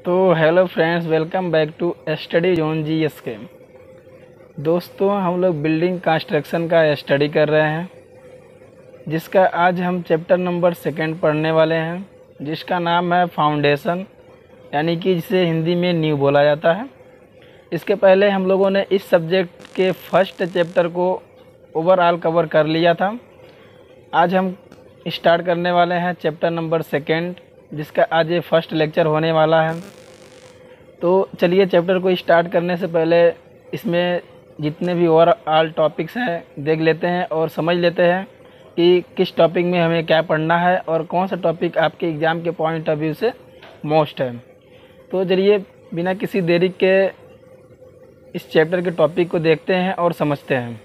तो hello friends, welcome back to study zone GSK. दोस्तों, हम लोग बिल्डिंग कंस्ट्रक्शन का स्टडी कर रहे हैं, जिसका आज हम चैप्टर नंबर 2 पढ़ने वाले हैं, जिसका नाम है फाउंडेशन, यानी कि जिसे हिंदी में नींव बोला जाता है। इसके पहले हम लोगों ने इस सब्जेक्ट के फर्स्ट चैप्टर को ओवरऑल कवर कर लिया था। आज हम स्टार्ट करने वाले हैं चैप्टर नंबर 2, जिसका आज ये फर्स्ट लेक्चर होने वाला है। तो चलिए, चैप्टर को स्टार्ट करने से पहले इसमें जितने भी ओवरऑल टॉपिक्स हैं देख लेते हैं और समझ लेते हैं कि किस टॉपिक में हमें क्या पढ़ना है और कौन सा टॉपिक आपके एग्ज़ाम के पॉइंट ऑफ व्यू से मोस्ट है। तो चलिए, बिना किसी देरी के इस चैप्टर के टॉपिक को देखते हैं और समझते हैं।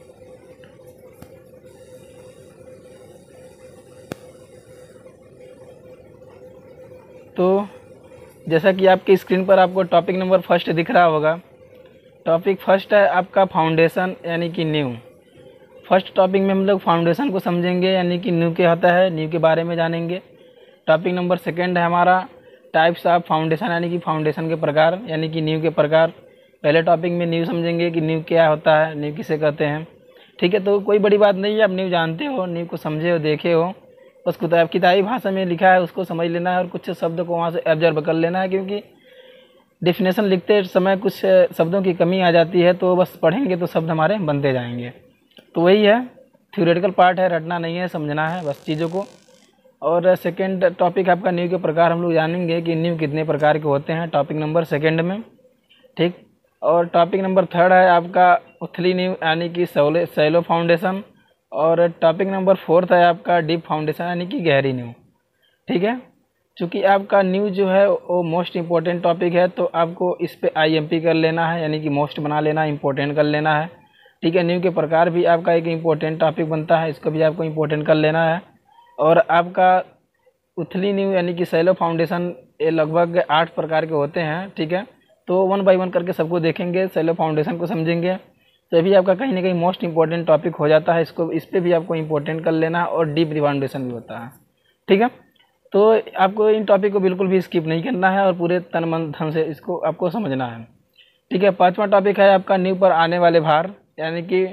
तो जैसा कि आपकी स्क्रीन पर आपको टॉपिक नंबर फर्स्ट दिख रहा होगा। टॉपिक फर्स्ट है आपका फाउंडेशन, यानी कि नींव। फर्स्ट टॉपिक में हम लोग फाउंडेशन को समझेंगे, यानी कि नींव क्या होता है, नींव के बारे में जानेंगे। टॉपिक नंबर 2 है हमारा टाइप्स ऑफ फाउंडेशन, यानी कि फाउंडेशन के प्रकार, यानी कि नींव के प्रकार। पहले टॉपिक में नींव समझेंगे कि नींव क्या होता है, नींव किसे कहते हैं। ठीक है, तो कोई बड़ी बात नहीं है, आप नींव जानते हो, नींव को समझे हो, देखे हो, बस किताबी भाषा में लिखा है उसको समझ लेना है और कुछ शब्द को वहाँ से ऑब्जर्व कर लेना है, क्योंकि डेफिनेशन लिखते समय कुछ शब्दों की कमी आ जाती है, तो बस पढ़ेंगे तो शब्द हमारे बनते जाएंगे। तो वही है, थ्योरेटिकल पार्ट है, रटना नहीं है, समझना है बस चीज़ों को। और सेकंड टॉपिक आपका नींव के प्रकार हम लोग जानेंगे कि नींव कितने प्रकार के होते हैं, टॉपिक नंबर 2 में। ठीक, और टॉपिक नंबर 3 है आपका उथली नींव, यानी कि सैलो फाउंडेशन। और टॉपिक नंबर 4 है आपका डीप फाउंडेशन, यानी कि गहरी नींव। ठीक है, चूँकि आपका न्यू जो है वो मोस्ट इम्पोर्टेंट टॉपिक है, तो आपको इस पे IMP कर लेना है, यानी कि मोस्ट बना लेना, इम्पोर्टेंट कर लेना है। ठीक है, न्यू के प्रकार भी आपका एक इम्पोर्टेंट टॉपिक बनता है, इसको भी आपको इम्पोर्टेंट कर लेना है। और आपका उथली न्यू, यानी कि सैलो फाउंडेशन, ये लगभग 8 प्रकार के होते हैं। ठीक है, तो 1 बाय 1 करके सबको देखेंगे, सैलो फाउंडेशन को समझेंगे, तो भी आपका कहीं ना कहीं मोस्ट इंपॉर्टेंट टॉपिक हो जाता है। इसको इस पर भी आपको इम्पोर्टेंट कर लेना है। और डीप फाउंडेशन भी होता है। ठीक है, तो आपको इन टॉपिक को बिल्कुल भी स्किप नहीं करना है और पूरे तन मन धन से इसको आपको समझना है। ठीक है, 5वां टॉपिक है आपका नींव पर आने वाले भार, यानी कि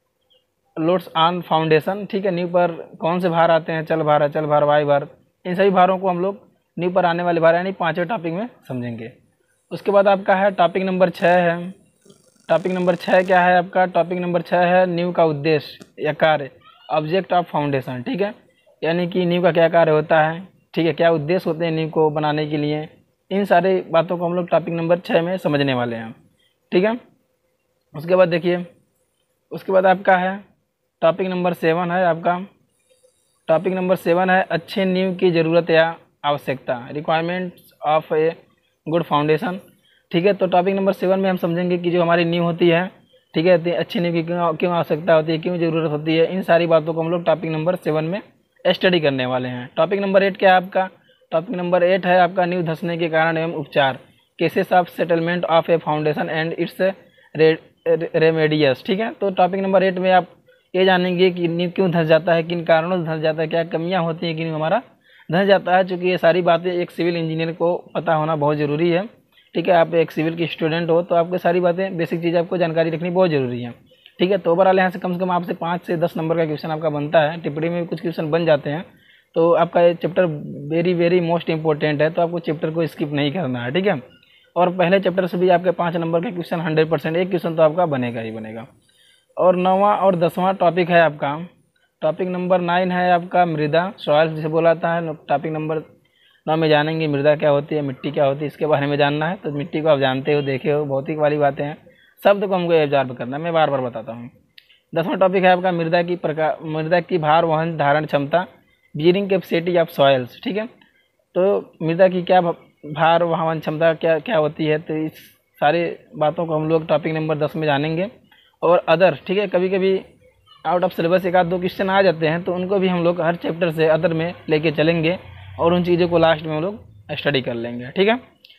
लोड्स ऑन फाउंडेशन। ठीक है, नींव पर कौन से भार आते हैं, चल भार, अचल भार, वायु भार, इन सभी भारों को हम लोग नींव पर आने वाले भार यानी 5वें टॉपिक में समझेंगे। उसके बाद आपका है टॉपिक नंबर 6 है। टॉपिक नंबर 6 क्या है आपका, टॉपिक नंबर 6 है नींव का उद्देश्य या कार्य, ऑब्जेक्ट ऑफ फाउंडेशन। ठीक है, यानी कि नींव का क्या कार्य होता है, ठीक है, क्या उद्देश्य होते हैं नींव को बनाने के लिए, इन सारी बातों को हम लोग टॉपिक नंबर 6 में समझने वाले हैं। ठीक है, उसके बाद देखिए, उसके बाद आपका है टॉपिक नंबर 7 है आपका। टॉपिक नंबर 7 है अच्छे नींव की ज़रूरत या आवश्यकता, requirements of a good foundation. ठीक है, तो टॉपिक नंबर 7 में हम समझेंगे कि जो हमारी नींव होती है, ठीक है, तो अच्छी नींव की क्यों आवश्यकता होती है, क्यों ज़रूरत होती है, इन सारी बातों को हम लोग टॉपिक नंबर 7 में स्टडी करने वाले हैं। टॉपिक नंबर 8 क्या है आपका, टॉपिक नंबर 8 है आपका नींव धंसने के कारण एवं उपचार, cases of settlement of a foundation and its remedies. ठीक है, तो टॉपिक नंबर 8 में आप ये जानेंगे कि नींव क्यों धंस जाता है, किन कारणों से धंस जाता है, क्या कमियाँ होती हैं कि नींव हमारा धंस जाता है। चूँकि ये सारी बातें एक सिविल इंजीनियर को पता होना बहुत ज़रूरी है। ठीक है, आप एक सिविल की स्टूडेंट हो तो आपको सारी बातें, बेसिक चीज़ आपको जानकारी रखनी बहुत ज़रूरी है। ठीक है, तो ओवरऑल यहाँ से कम आपसे 5 से 10 नंबर का क्वेश्चन आपका बनता है, टिप्पणी में भी कुछ क्वेश्चन बन जाते हैं। तो आपका ये chapter very very most important है, तो आपको चैप्टर को स्किप नहीं करना है। ठीक है, और पहले चैप्टर से भी आपके 5 नंबर के क्वेश्चन 100%, एक क्वेश्चन तो आपका बनेगा ही बनेगा। और 9वां और 10वां टॉपिक है आपका, टॉपिक नंबर 9 है आपका मृदा, सॉइल जिसे बोला जाता है। टॉपिक नंबर 9 में जानेंगे मृदा क्या होती है, मिट्टी क्या होती है, इसके बारे में जानना है। तो मिट्टी को आप जानते हो, देखे हो, भौतिक वाली बातें हैं, शब्द को हमको ऑब्जर्व करना है, मैं बार बार बताता हूँ। 10वां टॉपिक है आपका मृदा की भार वहन धारण क्षमता, बियरिंग कैपेसिटी ऑफ सॉइल्स। ठीक है, तो मृदा की क्या भार वहन क्षमता क्या क्या होती है, तो इस सारी बातों को हम लोग टॉपिक नंबर 10 में जानेंगे। और अदर, ठीक है, कभी कभी आउट ऑफ सिलेबस 1-2 क्वेश्चन आ जाते हैं, तो उनको भी हम लोग हर चैप्टर से अदर में लेके चलेंगे और उन चीज़ों को लास्ट में हम लोग स्टडी कर लेंगे। ठीक है,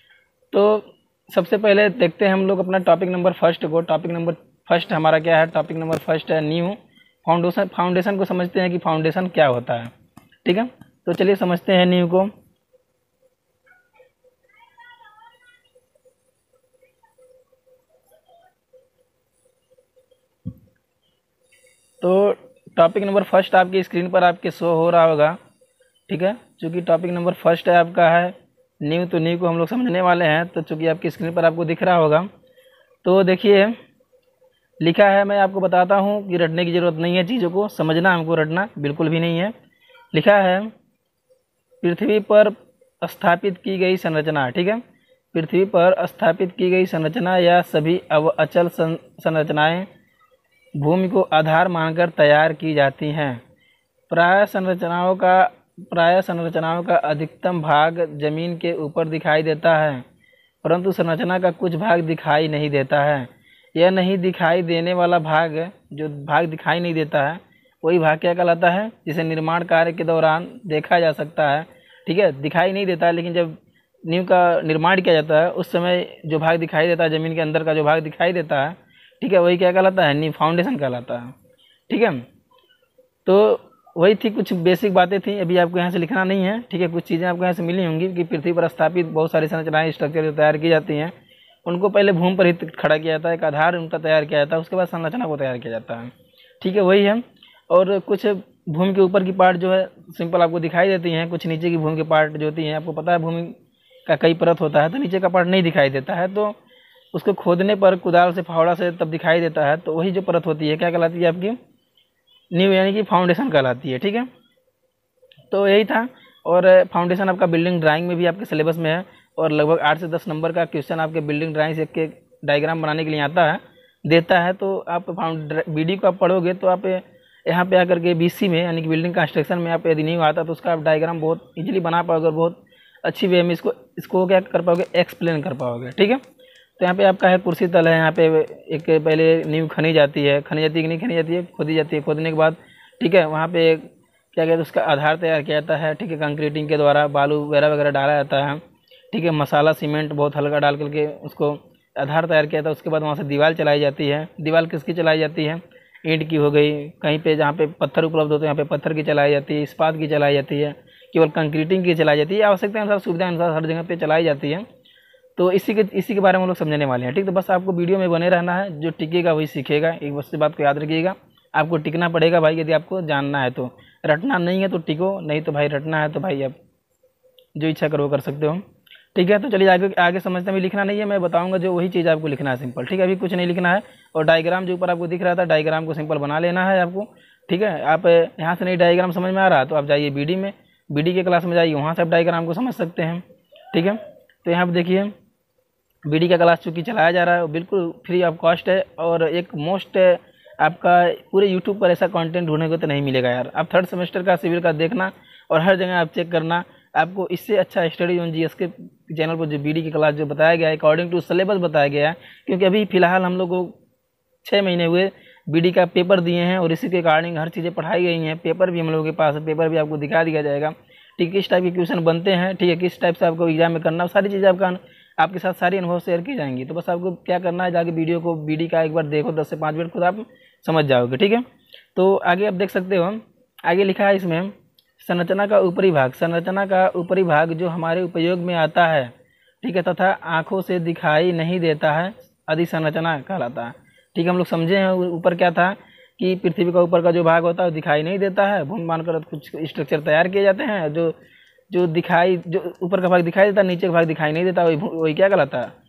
तो सबसे पहले देखते हैं हम लोग अपना टॉपिक नंबर फर्स्ट को। टॉपिक नंबर फर्स्ट हमारा क्या है, टॉपिक नंबर फर्स्ट है नींव फाउंडेशन। फाउंडेशन को समझते हैं कि फाउंडेशन क्या होता है। ठीक है, तो चलिए समझते हैं नींव को। तो टॉपिक नंबर फर्स्ट आपकी स्क्रीन पर आपके शो हो रहा होगा, ठीक है। चूँकि टॉपिक नंबर फर्स्ट है आपका है न्यू, तो न्यू को हम लोग समझने वाले हैं। तो चूँकि आपकी स्क्रीन पर आपको दिख रहा होगा, तो देखिए लिखा है, मैं आपको बताता हूँ कि रटने की ज़रूरत नहीं है, चीज़ों को समझना हमको, रटना बिल्कुल भी नहीं है। लिखा है पृथ्वी पर स्थापित की गई संरचना, ठीक है। पृथ्वी पर स्थापित की गई संरचना या सभी अचल संरचनाएं भूमि को आधार मानकर तैयार की जाती हैं। प्राय संरचनाओं का अधिकतम भाग जमीन के ऊपर दिखाई देता है, परंतु संरचना का कुछ भाग दिखाई नहीं देता है। यह नहीं दिखाई देने वाला भाग, जो भाग दिखाई नहीं देता है, वही भाग क्या कहलाता है, जिसे निर्माण कार्य के दौरान देखा जा सकता है, ठीक है। दिखाई नहीं देता है, लेकिन जब नींव का निर्माण किया जाता है उस समय जो भाग दिखाई देता है, ज़मीन के अंदर का जो भाग दिखाई देता है, ठीक है, वही क्या कहलाता है, नींव, फाउंडेशन कहलाता है, ठीक है। तो वही थी, कुछ बेसिक बातें थी, अभी आपको यहाँ से लिखना नहीं है, ठीक है। कुछ चीज़ें आपको यहाँ से मिली होंगी कि पृथ्वी पर स्थापित बहुत सारी संरचनाएं, स्ट्रक्चर जो तैयार की जाती हैं, उनको पहले भूमि पर ही खड़ा किया जाता है, एक आधार उनका तैयार किया जाता है, उसके बाद संरचना को तैयार किया जाता है, ठीक है, वही है। और कुछ भूमि के ऊपर की पार्ट जो है सिंपल आपको दिखाई देती हैं, कुछ नीचे की भूमि की पार्ट जो होती हैं, आपको पता है भूमि का कई परत होता है, तो नीचे का पार्ट नहीं दिखाई देता है, तो उसको खोदने पर कुदाल से, फावड़ा से तब दिखाई देता है। तो वही जो परत होती है क्या कहलाती है, आपकी नींव यानी कि फाउंडेशन कहलाती है, ठीक है। तो यही था। और फाउंडेशन आपका बिल्डिंग ड्राइंग में भी आपके सिलेबस में है, और लगभग 8 से 10 नंबर का क्वेश्चन आपके बिल्डिंग ड्राइंग से के डायग्राम बनाने के लिए आता है, देता है। तो आप बीडी को आप पढ़ोगे तो आप यहाँ पे आकर के बीसी में यानी कि बिल्डिंग कंस्ट्रक्शन में आप यदि नहीं आता तो उसका आप डायग्राम बहुत इजीली बना पाओगे और बहुत अच्छी वे में इसको क्या कर पाओगे, एक्सप्लेन कर पाओगे, ठीक है। तो यहाँ पे आपका है कुर्सी तल है, यहाँ पे एक पहले नींव खनी जाती है कि नहीं खनी जाती है, खोदी जाती है, खोदने के बाद, ठीक है, वहाँ पे क्या कहते हैं, उसका आधार तैयार किया जाता है, ठीक है, कंक्रीटिंग के द्वारा बालू वगैरह डाला जाता है, ठीक है, मसाला सीमेंट बहुत हल्का डाल करके उसको आधार तैयार किया था। उसके बाद वहाँ से दीवार चलाई जाती है। दीवार किसकी चलाई जाती है, ईंट की हो गई, कहीं पे जहाँ पे पत्थर उपलब्ध होते हैं यहाँ पे पत्थर की चलाई जाती है, इस्पात की चलाई जाती है, केवल कंक्रीटिंग की चलाई जाती है, आवश्यकता अनुसार सुविधा अनुसार हर जगह पे चलाई जाती है। तो इसी के बारे में हम लोग समझने वाले हैं, ठीक। तो बस आपको वीडियो में बने रहना है, जो टिकेगा वही सीखेगा, एक बस बात को याद रखिएगा, आपको टिकना पड़ेगा भाई, यदि आपको जानना है तो। रटना नहीं है तो टिको, नहीं तो भाई रटना है तो भाई आप जो इच्छा करो कर सकते हो, ठीक है। तो चलिए आगे समझते में, लिखना नहीं है, मैं बताऊंगा जो वही चीज़ आपको लिखना है सिंपल, ठीक है। अभी कुछ नहीं लिखना है। और डायग्राम जो ऊपर आपको दिख रहा था, डायग्राम को सिंपल बना लेना है आपको, ठीक है। आप यहाँ से नहीं डायग्राम समझ में आ रहा तो आप जाइए बीडी में, बीडी के क्लास में जाइए, वहाँ से आप डायग्राम को समझ सकते हैं, ठीक है। तो यहाँ पर देखिए बीडी का क्लास चूँकि चलाया जा रहा है, बिल्कुल फ्री ऑफ कॉस्ट है, और एक मोस्ट आपका पूरे यूट्यूब पर ऐसा कंटेंट ढूंढने को तो नहीं मिलेगा यार। आप 3rd सेमेस्टर का सिविल का देखना और हर जगह आप चेक करना, आपको इससे अच्छा स्टडी ऑन जीएस के चैनल पर जो बीडी की क्लास जो बताया गया है, अकॉर्डिंग टू सिलेबस बताया गया है। क्योंकि अभी फिलहाल हम लोग को 6 महीने हुए बीडी का पेपर दिए हैं, और इसी के अकॉर्डिंग हर चीज़ें पढ़ाई गई हैं। पेपर भी हम लोगों के पास है, पेपर भी आपको दिखा दिया जाएगा, ठीक, किस टाइप के क्वेश्चन बनते हैं, ठीक है, किस टाइप से आपको एग्जाम में करना, सारी चीज़ें आपके साथ सारी अनुभव शेयर की जाएंगी। तो बस आपको क्या करना है, जाके वीडियो को बीडी का एक बार देखो, 10 से 5 मिनट खुद आप समझ जाओगे, ठीक है। तो आगे आप देख सकते हो, आगे लिखा है इसमें संरचना का ऊपरी भाग, संरचना का ऊपरी भाग जो हमारे उपयोग में आता है, ठीक है, तथा आँखों से दिखाई नहीं देता है, अधिसंरचना कहलाता है, ठीक है। हम लोग समझे हैं ऊपर क्या था कि पृथ्वी का ऊपर का जो भाग होता है दिखाई नहीं देता है, भूमि मानकर कुछ स्ट्रक्चर तैयार किए जाते हैं, जो ऊपर का भाग दिखाई देता है, नीचे का भाग दिखाई नहीं देता, वही क्या कहलाता है,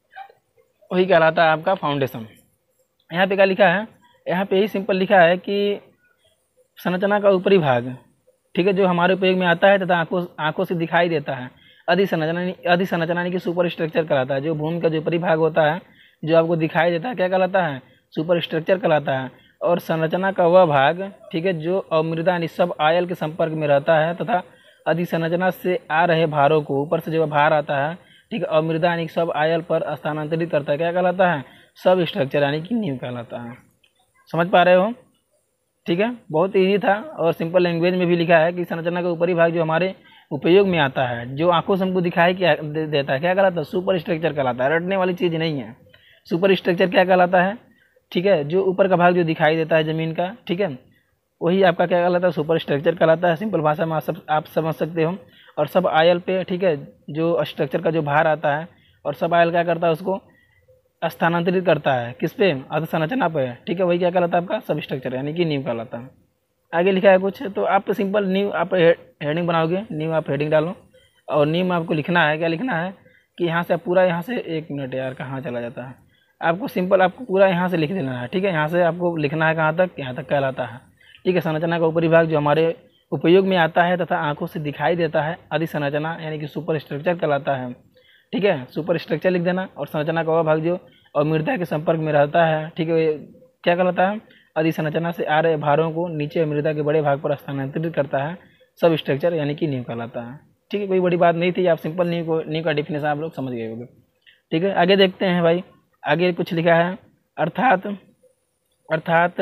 वही कहलाता है आपका फाउंडेशन। यहाँ पे क्या लिखा है, यहाँ पे ही सिंपल लिखा है कि संरचना का ऊपरी भाग, ठीक है, जो हमारे उपयोग में आता है तथा आंखों से दिखाई देता है, अधिसंरचना यानी कि सुपर स्ट्रक्चर कहलाता है। जो भूमि का जो ऊपरी भाग होता है जो आपको दिखाई देता है क्या कहलाता है, सुपर स्ट्रक्चर कहलाता है। और संरचना का वह भाग, ठीक है, जो अवमृदा यानी सब आयल के संपर्क में रहता है तथा अधिसंरचना से आ रहे भारों को, ऊपर से जो भार आता है, ठीक है, अवमृदा यानी सब आयल पर स्थानांतरित करता है, क्या कहलाता है, सब स्ट्रक्चर यानी कि नींव कहलाता है। समझ पा रहे हो, ठीक है, बहुत ईजी था और सिंपल लैंग्वेज में भी लिखा है कि संरचना का ऊपरी भाग जो हमारे उपयोग में आता है, जो आंखों से हमको दिखाई क्या देता है, क्या कहलाता है, सुपर स्ट्रक्चर कहलाता है। रटने वाली चीज़ नहीं है। सुपर स्ट्रक्चर क्या कहलाता है, ठीक है, जो ऊपर का भाग जो दिखाई देता है ज़मीन का, ठीक है, वही आपका क्या कहलाता है, सुपर स्ट्रक्चर कहलाता है। सिंपल भाषा में आप समझ सकते हो। और सब आयल पे, ठीक है, जो स्ट्रक्चर का जो भार आता है और सब आयल क्या करता है, उसको स्थानांतरित करता है किस पे, अधसंरचना पे, ठीक है, वही क्या कहलाता है आपका सब स्ट्रक्चर यानी कि नींव कहलाता है। आगे लिखा है कुछ, तो आप सिंपल नींव आप हेडिंग बनाओगे, नींव आप हेडिंग डालो और नींव में आपको लिखना है, क्या लिखना है कि यहाँ से पूरा, यहाँ से 1 मिनट यार कहाँ चला जाता है, आपको सिंपल आपको पूरा यहाँ से लिख देना है, ठीक है, यहाँ से आपको लिखना है कहाँ तक, यहाँ तक कहलाता है, ठीक है। संरचना का ऊपरी भाग जो हमारे उपयोग में आता है तथा आंखों से दिखाई देता है अधिसंरचना यानी कि सुपर स्ट्रक्चर कहलाता है, ठीक है, सुपर स्ट्रक्चर लिख देना। और संरचना का वह भाग जो और मृदा के संपर्क में रहता है, ठीक है, क्या कहलाता है, अधिसंरचना से आ रहे भारों को नीचे मृदा के बड़े भाग पर स्थानांतरित करता है सब स्ट्रक्चर यानी कि नींव कहलाता है, ठीक है। कोई बड़ी बात नहीं थी, आप सिंपल नींव का डिफिनेशन आप लोग समझ गए होंगे, ठीक है। आगे देखते हैं भाई, आगे कुछ लिखा है, अर्थात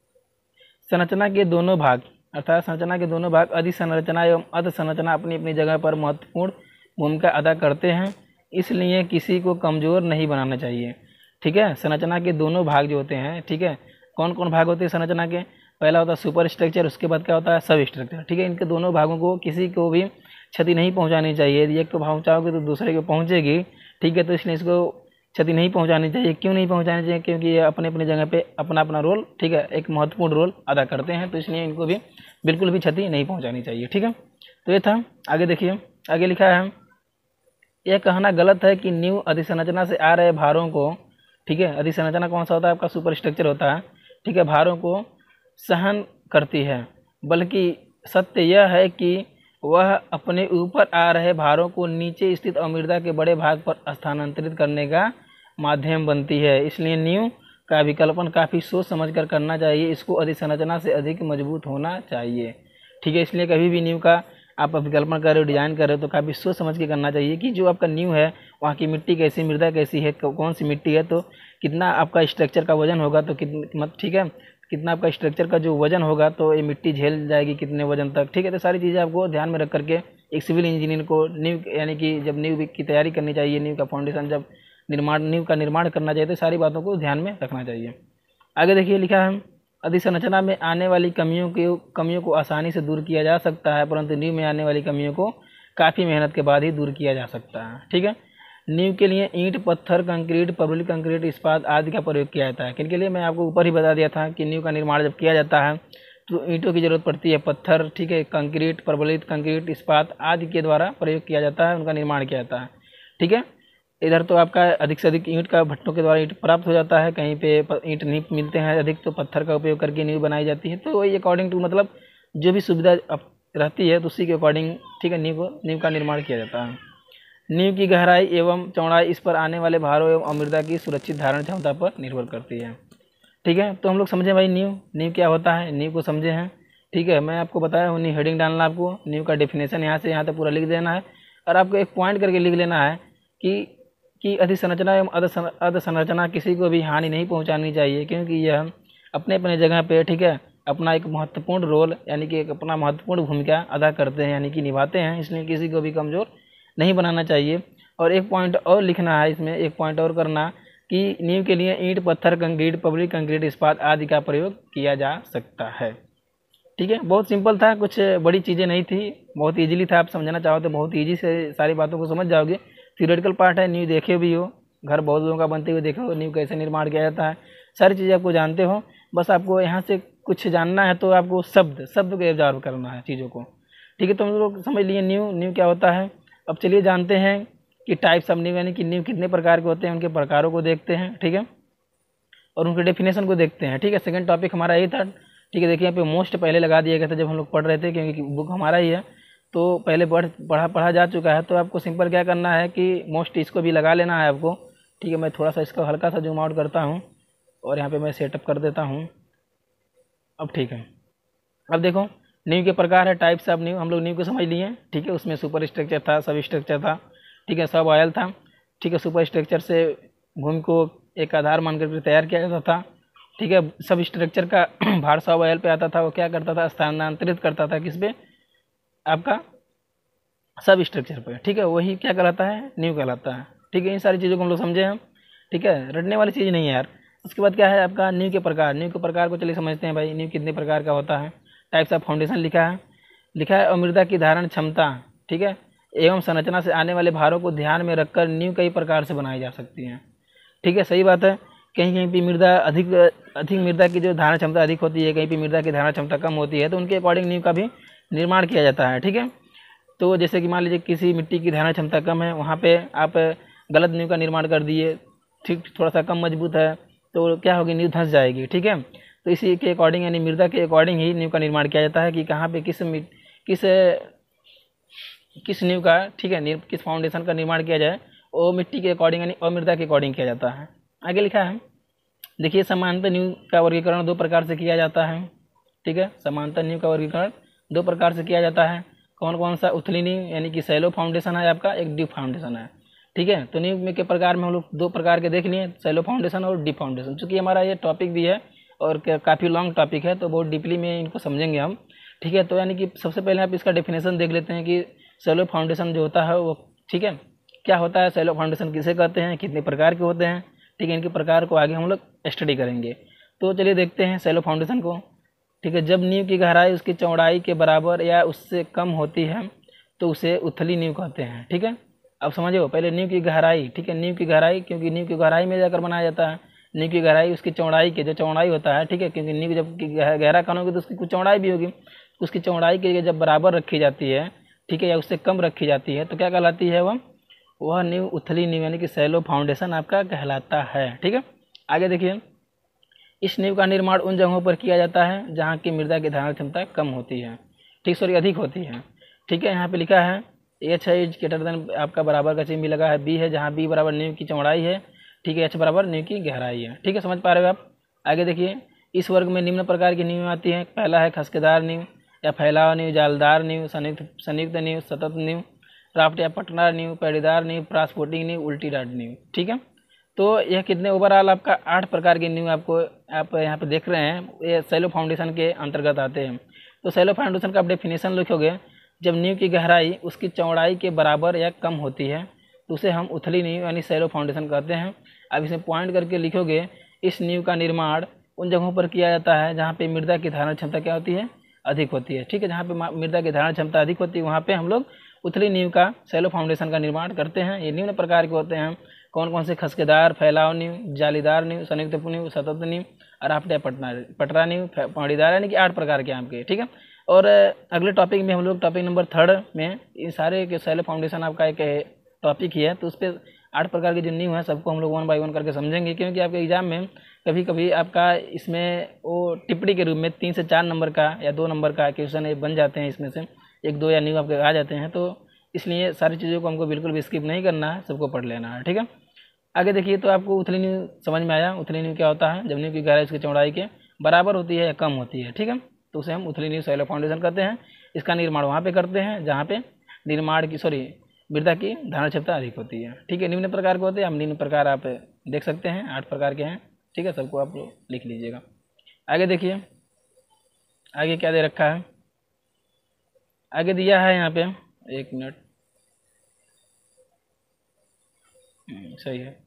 संरचना के दोनों भाग, अर्थात संरचना के दोनों भाग अधिसंरचना एवं अधसंरचना अपनी अपनी जगह पर महत्वपूर्ण भूमिका अदा करते हैं, इसलिए किसी को कमज़ोर नहीं बनाना चाहिए, ठीक है। संरचना के दोनों भाग जो होते हैं, ठीक है, कौन कौन भाग होते हैं संरचना के, पहला होता है सुपर स्ट्रक्चर, उसके बाद क्या होता है सब स्ट्रक्चर, ठीक है। इनके दोनों भागों को किसी को भी क्षति नहीं पहुंचानी चाहिए, यदि एक को पहुंचाओगे तो दूसरे को पहुंचेगी, ठीक है, तो इसलिए इसको क्षति नहीं पहुंचानी चाहिए। क्यों नहीं पहुंचानी चाहिए, क्योंकि ये अपने अपने जगह पे अपना अपना रोल, ठीक है, एक महत्वपूर्ण रोल अदा करते हैं, तो इसलिए इनको भी बिल्कुल भी क्षति नहीं पहुंचानी चाहिए, ठीक है। तो ये था। आगे देखिए, आगे लिखा है, यह कहना गलत है कि नींव अधिसंरचना से आ रहे भारों को, ठीक है, अधिसंरचना कौन सा होता है आपका सुपर स्ट्रक्चर होता है, ठीक है, भारों को सहन करती है, बल्कि सत्य यह है कि वह अपने ऊपर आ रहे भारों को नीचे स्थित अमृदा के बड़े भाग पर स्थानांतरित करने का माध्यम बनती है। इसलिए नींव का विकल्पन काफ़ी सोच समझकर करना चाहिए, इसको अधिसंरचना से अधिक मजबूत होना चाहिए, ठीक है। इसलिए कभी भी नींव का आप विकल्पन कर रहे हो, डिजाइन कर रहे हो, तो काफ़ी सोच समझ के करना चाहिए कि जो आपका नींव है वहाँ की मिट्टी कैसी, मृदा कैसी है, कौन सी मिट्टी है, तो कितना आपका स्ट्रक्चर का वजन होगा, तो कितना, ठीक है, कितना आपका स्ट्रक्चर का जो वजन होगा तो ये मिट्टी झेल जाएगी कितने वजन तक, ठीक है। तो सारी चीज़ें आपको ध्यान में रख करके एक सिविल इंजीनियर को नींव यानी कि जब नींव की तैयारी करनी चाहिए, नींव का फाउंडेशन जब नींव का निर्माण करना चाहिए, तो सारी बातों को ध्यान में रखना चाहिए। आगे देखिए, लिखा है, अधिसंरचना में आने वाली कमियों को आसानी से दूर किया जा सकता है, परंतु नींव में आने वाली कमियों को काफ़ी मेहनत के बाद ही दूर किया जा सकता है, ठीक है। नींव के लिए ईंट, पत्थर, कंक्रीट, पब्लिक कंक्रीट, इस्पात आदि का प्रयोग किया जाता है। किनके लिए, मैं आपको ऊपर ही बता दिया था कि नींव का निर्माण जब किया जाता है तो ईंटों की जरूरत पड़ती है, पत्थर, ठीक है, कंक्रीट, प्रबलित कंक्रीट, इस्पात आदि के द्वारा प्रयोग किया जाता है, उनका निर्माण किया जाता है, ठीक है। इधर तो आपका अधिक से अधिक ईंट का भट्टों के द्वारा ईंट प्राप्त हो जाता है, कहीं पे ईंट नहीं मिलते हैं अधिक, तो पत्थर का उपयोग करके नींव बनाई जाती है। तो वही अकॉर्डिंग टू मतलब जो भी सुविधा रहती है तो उसी के अकॉर्डिंग, ठीक है, नींव का निर्माण किया जाता है। नींव की गहराई एवं चौड़ाई इस पर आने वाले भारों एवं अमृदा की सुरक्षित धारण क्षमता पर निर्भर करती है, ठीक है। तो हम लोग समझे भाई नींव क्या होता है, नींव को समझे हैं, ठीक है। मैं आपको बताया हूँ, नींव हेडिंग डालना, आपको नींव का डेफिनेशन यहाँ से यहाँ तक पूरा लिख देना है, और आपको एक पॉइंट करके लिख लेना है कि अधिसंरचना एवं अधसंरचना किसी को भी हानि नहीं पहुँचानी चाहिए, क्योंकि यह अपने अपने जगह पे, ठीक है, अपना एक महत्वपूर्ण रोल यानी कि एक अपना महत्वपूर्ण भूमिका अदा करते हैं यानी कि निभाते हैं, इसलिए किसी को भी कमज़ोर नहीं बनाना चाहिए। और एक पॉइंट और लिखना है इसमें, एक पॉइंट और करना कि नींव के लिए ईंट, पत्थर, कंक्रीट, पब्लिक कंक्रीट, इस्पात आदि का प्रयोग किया जा सकता है, ठीक है। बहुत सिंपल था, कुछ बड़ी चीज़ें नहीं थी, बहुत ईजिली था। आप समझना चाहो तो बहुत ईजी से सारी बातों को समझ जाओगे। थ्योरेटिकल पार्ट है, नींव देखे भी हो, घर बहुत लोगों का बनते हुए देखे हो, नींव कैसे निर्माण किया जाता है, सारी चीज़ें आपको जानते हो। बस आपको यहाँ से कुछ जानना है तो आपको शब्द को ऑब्जर्व करना है चीज़ों को, ठीक है। तो हम लोग समझ लिए नींव क्या होता है। अब चलिए जानते हैं कि टाइप्स ऑफ नींव यानी कि नींव कितने प्रकार के होते हैं, उनके प्रकारों को देखते हैं, ठीक है, और उनके डेफिनेशन को देखते हैं, ठीक है। सेकंड टॉपिक हमारा यही था, ठीक है। देखिए यहाँ पे मोस्ट पहले लगा दिया गया था जब हम लोग पढ़ रहे थे, क्योंकि बुक हमारा ही है तो पहले पढ़ा जा चुका है। तो आपको सिंपल क्या करना है कि मोस्ट इसको भी लगा लेना है आपको, ठीक है। मैं थोड़ा सा इसका हल्का सा जूम आउट करता हूँ और यहाँ पे मैं सेटअप कर देता हूँ। अब ठीक है, अब देखो नींव के प्रकार है, टाइप्स ऑफ नींव। हम लोग नींव को समझ लिए, ठीक है। उसमें सुपर स्ट्रक्चर था, सब स्ट्रक्चर था, ठीक है, सब ऑयल था, ठीक है। सुपर स्ट्रक्चर से भूमि को एक आधार मान करके तैयार किया जाता था, ठीक है। सब स्ट्रक्चर का भार सब ऑयल पे आता था, वो क्या करता था, स्थानांतरित करता था किस पे, आपका सब स्ट्रक्चर पे, ठीक है। वही क्या कहलाता है, नींव कहलाता है, ठीक है। इन सारी चीज़ों को हम लोग समझे हैं, ठीक है, रटने वाली चीज़ नहीं है यार। उसके बाद क्या है आपका नींव के प्रकार। नींव के प्रकार को चलिए समझते हैं भाई, नींव कितने प्रकार का होता है। टाइप्स ऑफ फाउंडेशन लिखा है अमृदा की धारण क्षमता, ठीक है, एवं संरचना से आने वाले भारों को ध्यान में रखकर नींव कई प्रकार से बनाई जा सकती है, ठीक है, सही बात है। कहीं कहीं पे मृदा अधिक अधिक मृदा की जो धारण क्षमता अधिक होती है, कहीं पे मृदा की धारण क्षमता कम होती है, तो उनके अकॉर्डिंग नींव का भी निर्माण किया जाता है। ठीक है, तो जैसे कि मान लीजिए किसी मिट्टी की धारण क्षमता कम है, वहाँ पे आप गलत नींव का निर्माण कर दिए, ठीक थोड़ा सा कम मजबूत है, तो क्या होगी, नींव धंस जाएगी। ठीक है, तो इसी के अकॉर्डिंग यानी मृदा के अकॉर्डिंग ही नींव का निर्माण किया जाता है कि कहाँ पे किस किस नींव का, ठीक है, किस फाउंडेशन का निर्माण किया जाए, वो मिट्टी के अकॉर्डिंग यानी और मृदा के अकॉर्डिंग किया जाता है। आगे लिखा है, देखिए समांतर नींव का वर्गीकरण 2 प्रकार से किया जाता है। ठीक है, समांतर नींव का वर्गीकरण 2 प्रकार से किया जाता है। कौन कौन सा, उथली नींव यानी कि सैलो फाउंडेशन है आपका, एक डीप फाउंडेशन है। ठीक है, तो नींव में के प्रकार में हम लोग 2 प्रकार के देख लिए, सैलो फाउंडेशन और डीप फाउंडेशन। चूँकि हमारा ये टॉपिक भी है और काफ़ी लॉन्ग टॉपिक है, तो बहुत डीपली में इनको समझेंगे हम। ठीक है, तो यानी कि सबसे पहले आप इसका डेफिनेशन देख लेते हैं कि सैलो फाउंडेशन जो होता है वो, ठीक है, क्या होता है, सैलो फाउंडेशन किसे कहते हैं, कितने प्रकार के होते हैं। ठीक है, इनके प्रकार को आगे हम लोग स्टडी करेंगे। तो चलिए देखते हैं सैलो फाउंडेशन को। ठीक है, जब नींव की गहराई उसकी चौड़ाई के बराबर या उससे कम होती है तो उसे उथली नींव कहते हैं। ठीक है, अब समझो पहले नींव की गहराई। ठीक है, नींव की गहराई, क्योंकि नींव की गहराई में जाकर बनाया जाता है। नींव की गहराई उसकी चौड़ाई के, जो चौड़ाई होता है, ठीक है, क्योंकि नींव जब गहरा खानोगे तो उसकी कुछ चौड़ाई भी होगी, उसकी चौड़ाई के लिए जब बराबर रखी जाती है, ठीक है, या उससे कम रखी जाती है, तो क्या कहलाती है वह नींव उथली नींव यानी कि सैलो फाउंडेशन आपका कहलाता है। ठीक है, आगे देखिए, इस नींव का निर्माण उन जगहों पर किया जाता है जहाँ की मृदा की धारण क्षमता कम होती है, ठीक, सॉरी अधिक होती है। ठीक है, यहाँ पे लिखा है एच है इज ग्रेटर देन, आपका बराबर का चिन्ह भी लगा है, बी है, जहाँ बी बराबर नींव की चौड़ाई है, ठीक है, एच बराबर नींव की गहराई है। ठीक है, समझ पा रहे हो आप। आगे देखिए, इस वर्ग में निम्न प्रकार की नींव आती है। पहला है खसकेदार नींव या फैलाव नींव, जालदार नींव, संयुक्त नींव, सतत नींव, राफ्ट या पटना नींव, पैड़ीदार नींव, प्रास्फोटिक नींव, उल्टी डाट नींव। ठीक है, तो यह कितने ओवरऑल आपका 8 प्रकार की नींव आपको आप यहाँ पे देख रहे हैं, ये सैलो फाउंडेशन के अंतर्गत आते हैं। तो सैलो फाउंडेशन का आप डेफिनेशन लिखोगे, जब नींव की गहराई उसकी चौड़ाई के बराबर या कम होती है तो उसे हम उथली नींव यानी सैलो फाउंडेशन कहते हैं। अब इसे पॉइंट करके लिखोगे, इस नींव का निर्माण उन जगहों पर किया जाता है जहाँ पे मृदा की धारण क्षमता क्या होती है, अधिक होती है। ठीक है, जहाँ पे मृदा की धारण क्षमता अधिक होती है वहाँ पे हम लोग उथली नींव का, सैलो फाउंडेशन का निर्माण करते हैं। ये निम्न प्रकार के होते हैं। कौन कौन से, खसकेदार, फैलाव नींव, जालीदार नींव, संयुक्त नींव, सतत नींव, राफ्ट या पटरा नींव, पौड़ीदार, यानी कि 8 प्रकार के आपके। ठीक है, और अगले टॉपिक में हम लोग टॉपिक नंबर 3 में इन सारे के सैलो फाउंडेशन आपका एक टॉपिक ही है, तो उस पर 8 प्रकार की जो नींव है सबको हम लोग 1 बाय 1 करके समझेंगे। क्योंकि आपके एग्जाम में कभी कभी आपका इसमें वो टिप्पणी के रूप में 3 से 4 नंबर का या 2 नंबर का क्वेश्चन बन जाते हैं, इसमें से 1-2 या नींव आपके आ जाते हैं। तो इसलिए सारी चीज़ों को हमको बिल्कुल भी स्किप नहीं करना है, सबको पढ़ लेना है। ठीक है, आगे देखिए, तो आपको उथली नींव समझ में आया। उथली नींव क्या होता है, जब नींव की गहराई उसकी चौड़ाई के बराबर होती है या कम होती है। ठीक है, तो उसे हम उथली नींव सैलो फाउंडेशन करते हैं। इसका निर्माण वहाँ पे करते हैं जहाँ पे मृदा की धारण क्षमता अधिक होती है। ठीक है, निम्न प्रकार के होते हैं, हम निम्न प्रकार आप देख सकते हैं, 8 प्रकार के हैं। ठीक है, सबको आप लिख लीजिएगा। आगे देखिए, आगे क्या दे रखा है, आगे दिया है यहाँ पे, 1 मिनट, सही है।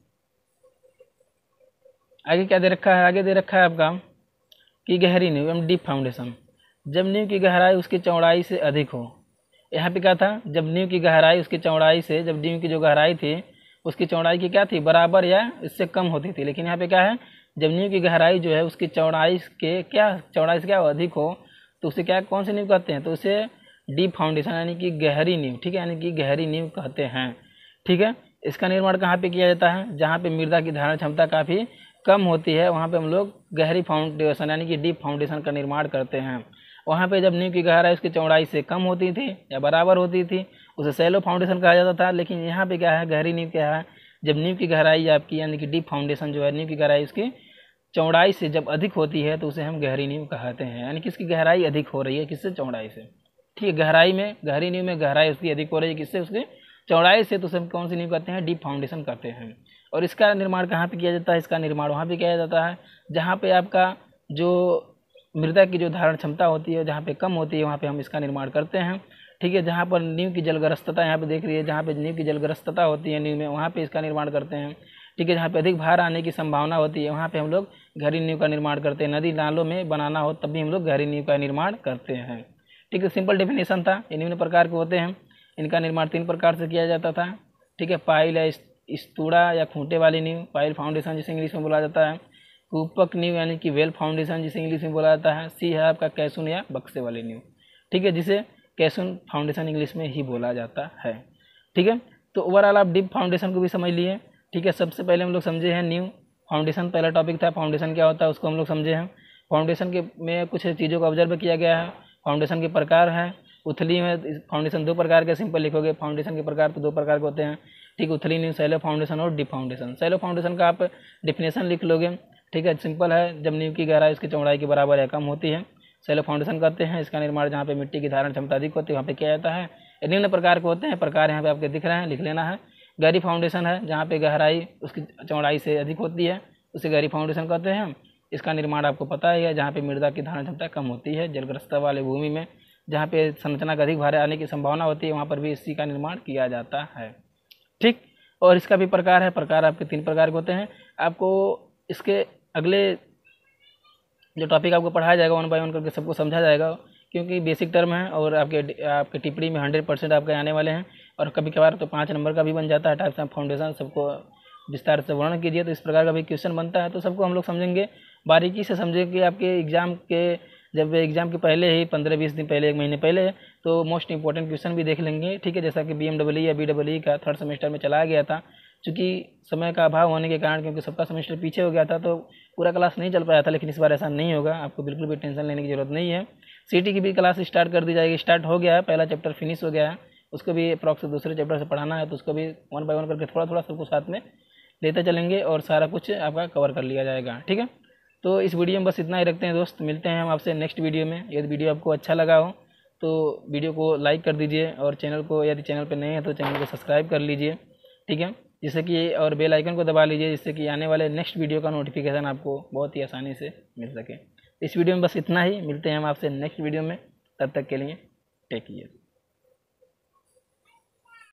आगे क्या दे रखा है, आगे दे रखा है आपका कि गहरी नींव एवं डीप फाउंडेशन, जब नींव की गहराई उसकी चौड़ाई से अधिक हो। यहाँ पे क्या था, जब नींव की गहराई उसकी चौड़ाई से, जब नींव की जो गहराई थी उसकी चौड़ाई की क्या थी, बराबर या इससे कम होती थी। लेकिन यहाँ पे क्या है, जब नींव की गहराई जो है उसकी चौड़ाई से क्या अधिक हो तो उसे क्या, कौन सी नींव कहते हैं, तो उसे डीप फाउंडेशन यानी कि गहरी नींव, ठीक है, यानी कि गहरी नींव कहते हैं। ठीक है, इसका निर्माण कहाँ पे किया जाता है, जहाँ पे मृदा की धारण क्षमता काफ़ी कम होती है, वहाँ पे हम लोग गहरी फाउंडेशन यानी कि डीप फाउंडेशन का निर्माण करते हैं। वहाँ पे जब नींव की गहराई उसकी चौड़ाई से कम होती थी या बराबर होती थी उसे सैलो फाउंडेशन कहा जाता था। लेकिन यहाँ पे क्या है, गहरी नींव क्या है, जब नींव की गहराई आपकी यानी कि डीप फाउंडेशन जो है, नींव की गहराई उसकी चौड़ाई से जब अधिक होती है तो उसे हम गहरी नींव कहते हैं। यानी कि इसकी गहराई अधिक हो रही है, किससे, चौड़ाई से। ठीक है, गहरी नींव में गहराई उसकी अधिक हो रही है, किससे, उसकी चौड़ाई से, तो उसे हम कौन सी नींव कहते हैं, डीप फाउंडेशन कहते हैं। और इसका निर्माण कहाँ पे किया जाता है, इसका निर्माण वहाँ पे किया जाता है जहाँ पे आपका जो मृदा की जो धारण क्षमता होती है जहाँ पे कम होती है, वहाँ पे हम इसका निर्माण करते हैं। ठीक है, जहाँ पर नींव की जलग्रस्तता, यहाँ पे देख रही है, जहाँ पे नींव की जलग्रस्तता होती है नींव में, वहाँ पे इसका निर्माण करते हैं। ठीक है, जहाँ पे अधिक भार आने की संभावना होती है वहाँ पे हम लोग गहरी नींव का निर्माण करते हैं। नदी नालों में बनाना हो तब भी हम लोग गहरी नींव का निर्माण करते हैं। ठीक है, सिंपल डेफिनेशन था। ये निम्न प्रकार के होते हैं, इनका निर्माण 3 प्रकार से किया जाता था। ठीक है, पाइल या स्तूड़ा या खूंटे वाली नींव, पाइल फाउंडेशन जिसे इंग्लिश में बोला जाता है, कूपक नींव यानी कि वेल फाउंडेशन जिसे इंग्लिश में बोला जाता है, सी है आपका कैसुन या बक्से वाली नींव, ठीक है, जिसे कैसुन फाउंडेशन इंग्लिश में ही बोला जाता है, ठीक है। तो ओवरऑल आप डीप फाउंडेशन को भी समझ लिए, ठीक है। सबसे पहले हम लोग समझे हैं न्यू फाउंडेशन, पहला टॉपिक था फाउंडेशन क्या होता है उसको हम लोग समझे हैं। फाउंडेशन के में कुछ चीज़ों को ऑब्जर्व किया गया है। फाउंडेशन के प्रकार हैं, उथली में फाउंडेशन दो प्रकार के, सिंपल लिखोगे फाउंडेशन के प्रकार तो दो प्रकार के होते हैं, ठीक, उथली नींव, सैलो फाउंडेशन और डीप फाउंडेशन। सैलो फाउंडेशन का आप डिफिनेशन लिख लोगे, ठीक है, सिंपल है, जब नींव की गहराई उसकी चौड़ाई के बराबर या कम होती है सैलो फाउंडेशन कहते हैं। इसका निर्माण जहाँ पे मिट्टी की धारण क्षमता अधिक होती है वहाँ पे किया जाता है। निम्न प्रकार के होते हैं, प्रकार यहाँ पे आपके दिख रहे हैं, लिख लेना है। गहरी फाउंडेशन है, जहाँ पे गहराई उसकी चौड़ाई से अधिक होती है उसे गहरी फाउंडेशन कहते हैं। इसका निर्माण आपको पता ही है, जहाँ पे मृदा की धारण क्षमता कम होती है, जलग्रस्तता वाले भूमि में जहाँ पे संरचना का अधिक भार आने की संभावना होती है वहाँ पर भी इसी का निर्माण किया जाता है, ठीक। और इसका भी प्रकार है, प्रकार आपके 3 प्रकार के होते हैं। आपको इसके अगले जो टॉपिक आपको पढ़ाया जाएगा 1 बाय 1 करके सबको समझा जाएगा, क्योंकि बेसिक टर्म है और आपके टिप्पणी में 100% आपके आने वाले हैं, और कभी कभार तो 5 नंबर का भी बन जाता है। टाइप्स ऑफ फाउंडेशन सबको विस्तार से वर्णन कीजिए, तो इस प्रकार का भी क्वेश्चन बनता है, तो सबको हम लोग समझेंगे, बारीकी से समझेंगे कि आपके एग्जाम के जब एग्जाम के पहले ही 15-20 दिन पहले, 1 महीने पहले, तो मोस्ट इंपॉर्टेंट क्वेश्चन भी देख लेंगे, ठीक है। जैसा कि BMW या BEE का 3rd सेमेस्टर में चलाया गया था, चूँकि समय का अभाव होने के कारण, क्योंकि सबका सेमेस्टर पीछे हो गया था तो पूरा क्लास नहीं चल पाया था, लेकिन इस बार ऐसा नहीं होगा, आपको बिल्कुल भी टेंशन लेने की जरूरत नहीं है। CT की भी क्लास स्टार्ट कर दी जाएगी, स्टार्ट हो गया है, पहला चैप्टर फिनिश हो गया है, उसको भी अप्रॉक्स दूसरे चैप्टर से पढ़ाना है, तो उसको भी 1 बाय 1 करके थोड़ा थोड़ा सबको साथ में लेते चलेंगे और सारा कुछ आपका कवर कर लिया जाएगा, ठीक है। तो इस वीडियो में बस इतना ही रखते हैं दोस्त, मिलते हैं हम आपसे नेक्स्ट वीडियो में। यदि वीडियो आपको अच्छा लगा हो तो वीडियो को लाइक कर दीजिए, और चैनल को, यदि चैनल पर नए हैं तो चैनल को सब्सक्राइब कर लीजिए, ठीक है, जिससे कि, और बेल आइकन को दबा लीजिए, जिससे कि आने वाले नेक्स्ट वीडियो का नोटिफिकेशन आपको बहुत ही आसानी से मिल सके। इस वीडियो में बस इतना ही, मिलते हैं हम आपसे नेक्स्ट वीडियो में, तब तक के लिए टेक केयर।